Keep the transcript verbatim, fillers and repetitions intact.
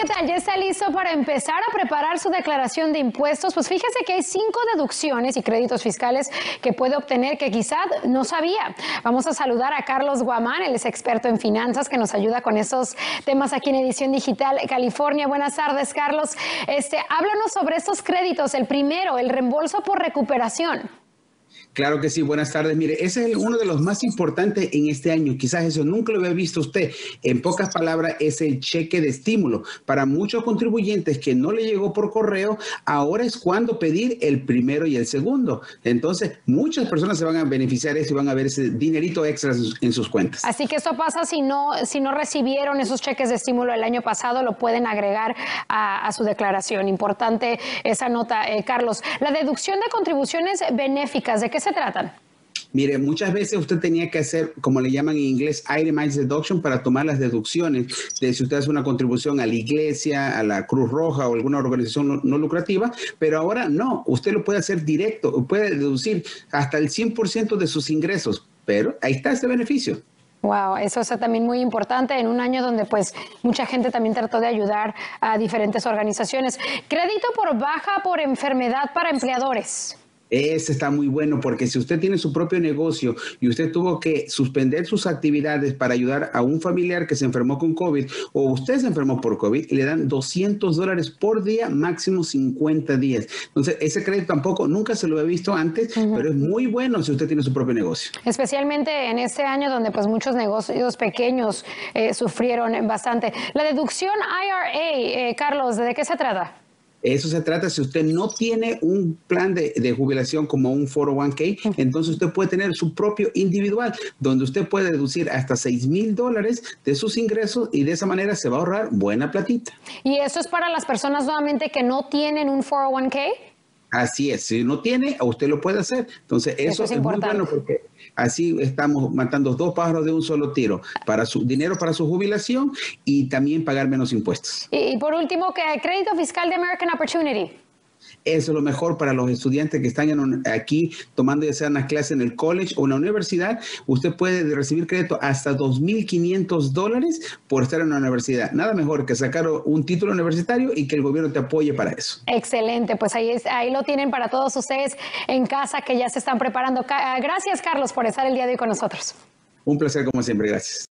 ¿Qué tal? ¿Ya está listo para empezar a preparar su declaración de impuestos? Pues fíjese que hay cinco deducciones y créditos fiscales que puede obtener que quizá no sabía. Vamos a saludar a Carlos Guamán, él es experto en finanzas que nos ayuda con esos temas aquí en Edición Digital California. Buenas tardes, Carlos. Este, háblanos sobre estos créditos. El primero, el reembolso por recuperación. Claro que sí, buenas tardes. Mire, ese es uno de los más importantes en este año. Quizás eso nunca lo había visto usted. En pocas palabras, es el cheque de estímulo. Para muchos contribuyentes que no le llegó por correo, ahora es cuando pedir el primero y el segundo. Entonces, muchas personas se van a beneficiar de eso y van a ver ese dinerito extra en sus cuentas. Así que esto pasa si no, si no recibieron esos cheques de estímulo el año pasado, lo pueden agregar a, a su declaración. Importante esa nota, eh, Carlos. La deducción de contribuciones benéficas, ¿de qué se tratan? Mire, muchas veces usted tenía que hacer, como le llaman en inglés, itemized deduction para tomar las deducciones de si usted hace una contribución a la iglesia, a la Cruz Roja o alguna organización no, no lucrativa, pero ahora no, usted lo puede hacer directo, puede deducir hasta el cien por ciento de sus ingresos, pero ahí está ese beneficio. Wow, eso es también muy importante en un año donde pues mucha gente también trató de ayudar a diferentes organizaciones. Crédito por baja por enfermedad para empleadores. Ese está muy bueno porque si usted tiene su propio negocio y usted tuvo que suspender sus actividades para ayudar a un familiar que se enfermó con COVID o usted se enfermó por COVID, le dan doscientos dólares por día, máximo cincuenta días. Entonces, ese crédito tampoco, nunca se lo he visto antes, uh-huh. pero es muy bueno si usted tiene su propio negocio. Especialmente en este año donde pues muchos negocios pequeños eh, sufrieron bastante. La deducción I R A, eh, Carlos, ¿de qué se trata? Eso se trata, si usted no tiene un plan de, de jubilación como un cuatro oh uno k, entonces usted puede tener su propio individual, donde usted puede deducir hasta seis mil dólares de sus ingresos y de esa manera se va a ahorrar buena platita. ¿Y eso es para las personas nuevamente que no tienen un cuatro oh uno k? Así es, si no tiene, usted lo puede hacer. Entonces, eso, eso es, es muy bueno porque así estamos matando dos pájaros de un solo tiro, para su dinero para su jubilación y también pagar menos impuestos. Y, y por último, ¿qué crédito fiscal de American Opportunity? Eso es lo mejor para los estudiantes que están en, aquí tomando ya sea una clase en el college o en la universidad. Usted puede recibir crédito hasta dos mil quinientos dólares por estar en la universidad. Nada mejor que sacar un título universitario y que el gobierno te apoye para eso. Excelente, pues ahí, es, ahí lo tienen para todos ustedes en casa que ya se están preparando. Gracias, Carlos, por estar el día de hoy con nosotros. Un placer como siempre, gracias.